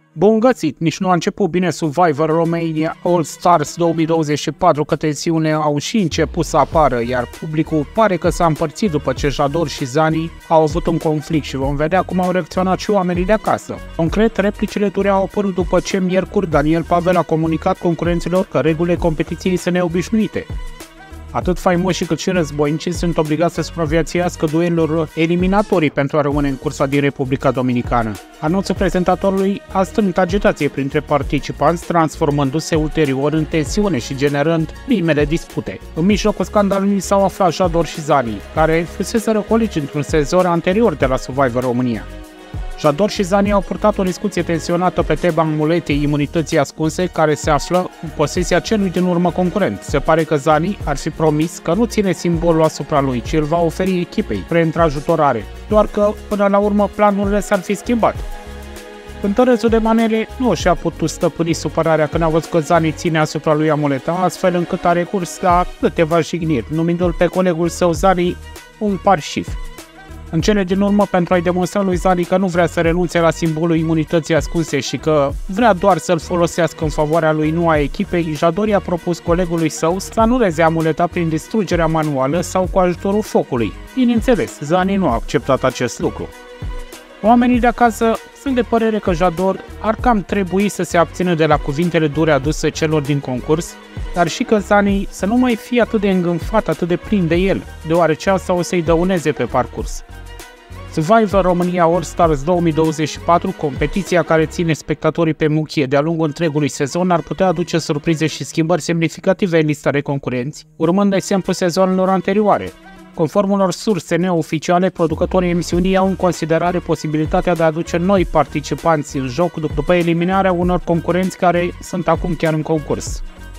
Bun găsit! Nici nu a început bine Survivor Romania All Stars 2024, că tensiunile au și început să apară, iar publicul pare că s-a împărțit după ce Jador și Zani au avut un conflict și vom vedea cum au reacționat și oamenii de acasă. Concret, replicile dureau au apărut după ce miercuri Daniel Pavel a comunicat concurenților că regulile competiției sunt neobișnuite. Atât faimoșii cât și războinicii sunt obligați să supraviețuiască duelurilor eliminatorii pentru a rămâne în cursa din Republica Dominicană. Anunțul prezentatorului a strâns agitație printre participanți, transformându-se ulterior în tensiune și generând primele dispute. În mijlocul scandalului s-au aflat Jador și Zani, care fuseseră colegi într-un sezon anterior de la Survivor România. Jador și Zani au purtat o discuție tensionată pe tema amuletei imunității ascunse care se află în posesia celui din urmă concurent. Se pare că Zani ar fi promis că nu ține simbolul asupra lui, ci îl va oferi echipei pentru ajutorare, doar că până la urmă planurile s-ar fi schimbat. Cântărețul de manele nu și-a putut stăpâni supărarea când a văzut că Zani ține asupra lui amuleta, astfel încât a recurs la câteva jigniri, numindu-l pe colegul său Zani un parșif. În cele din urmă, pentru a-i demonstra lui Zani că nu vrea să renunțe la simbolul imunității ascunse și că vrea doar să-l folosească în favoarea lui, nu a echipei, Jador i-a propus colegului său să anuleze amuleta prin distrugerea manuală sau cu ajutorul focului. Bineînțeles, Zani nu a acceptat acest lucru. Oamenii de acasă sunt de părere că Jador ar cam trebui să se abțină de la cuvintele dure aduse celor din concurs, dar și că Zani să nu mai fie atât de îngânfat, atât de plin de el, deoarece asta o să-i dăuneze pe parcurs. Survivor Romania All Stars 2024, competiția care ține spectatorii pe muchie de-a lungul întregului sezon, ar putea aduce surprize și schimbări semnificative în lista de concurenți, urmând exemplu sezonelor anterioare. Conform unor surse neoficiale, producătorii emisiunii au în considerare posibilitatea de a aduce noi participanți în joc după eliminarea unor concurenți care sunt acum chiar în concurs.